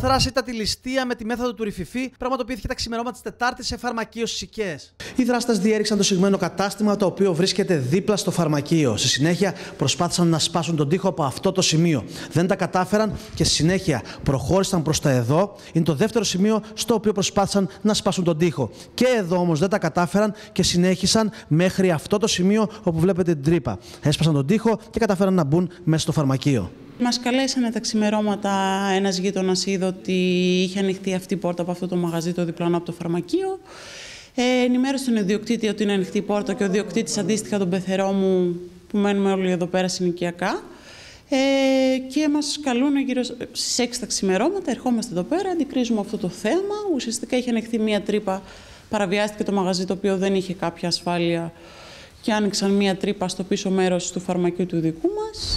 δράση ήταν τη ληστεία με τη μέθοδο του ρηφιφί, πραγματοποιήθηκε τα ξημερώματα της Τετάρτης σε φαρμακείο στις Οικαίες. Οι δράστες διέριξαν το συγμένο κατάστημα, το οποίο βρίσκεται δίπλα στο φαρμακείο. Στη συνέχεια προσπάθησαν να σπάσουν τον τοίχο από αυτό το σημείο. Δεν τα κατάφεραν και στη συνέχεια προχώρησαν προς τα εδώ. Είναι το δεύτερο σημείο στο οποίο προσπάθησαν να σπάσουν τον τοίχο. Και εδώ όμως δεν τα κατάφεραν και συνέχισαν μέχρι αυτό το σημείο όπου βλέπετε την τρύπα. Έσπασαν τον τοίχο και κατάφεραν να μπουν μέσα στο φαρμακείο. Μας καλέσανε τα ξημερώματα, ένας γείτονας είδε ότι είχε ανοιχτεί αυτή η πόρτα από αυτό το μαγαζί το διπλανό από το φαρμακείο. Ενημέρωσε τον ιδιοκτήτη ότι είναι ανοιχτή η πόρτα και ο ιδιοκτήτης αντίστοιχα τον πεθερό μου που μένουμε όλοι εδώ πέρα συνοικιακά. Και μας καλούν γύρω στις 6 τα ξημερώματα, ερχόμαστε εδώ πέρα, αντικρίζουμε αυτό το θέμα. Ουσιαστικά είχε ανοιχτεί μία τρύπα, παραβιάστηκε το μαγαζί το οποίο δεν είχε κάποια ασφάλεια και άνοιξαν μία τρύπα στο πίσω μέρος του φαρμακείου του δικού μας.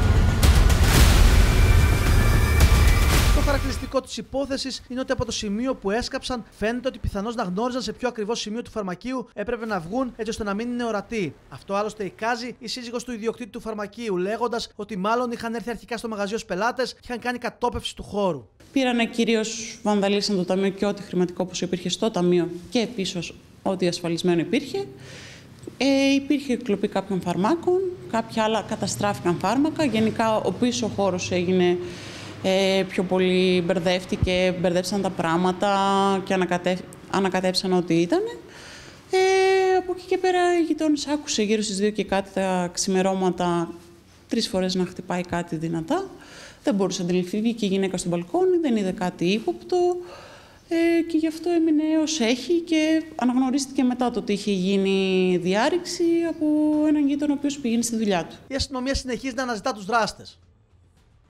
Το χαρακτηριστικό της υπόθεσης είναι ότι από το σημείο που έσκαψαν φαίνεται ότι πιθανώς να γνώριζαν σε ποιο ακριβώς σημείο του φαρμακείου έπρεπε να βγουν έτσι ώστε να μην είναι ορατοί. Αυτό άλλωστε εικάζει η σύζυγος του ιδιοκτήτη του φαρμακείου, λέγοντας ότι μάλλον είχαν έρθει αρχικά στο μαγαζί ως πελάτες και είχαν κάνει κατόπευση του χώρου. Πήρανε κυρίως, βανδαλίσαν το ταμείο και ό,τι χρηματικό όπως υπήρχε στο ταμείο και πίσω ό,τι ασφαλισμένο υπήρχε. Υπήρχε κλοπή κάποιων φαρμάκων, κάποια άλλα καταστράφηκαν φάρμακα. Γενικά ο πίσω χώρος έγινε πιο πολύ, μπερδεύτηκαν τα πράγματα και ανακατέψαν ό,τι ήταν. Από εκεί και πέρα η γειτόνις άκουσε γύρω στις 2 και κάτι τα ξημερώματα 3 φορές να χτυπάει κάτι δυνατά. Δεν μπορούσε να αντιληφθεί, βγήκε η γυναίκα στο μπαλκόνι, δεν είδε κάτι ύποπτο και γι' αυτό έμεινε ως έχει και αναγνωρίστηκε μετά το ότι είχε γίνει διάρρηξη από έναν γείτονα ο οποίος πηγαίνει στη δουλειά του. Η αστυνομία συνεχίζει να αναζητά τους δράστες.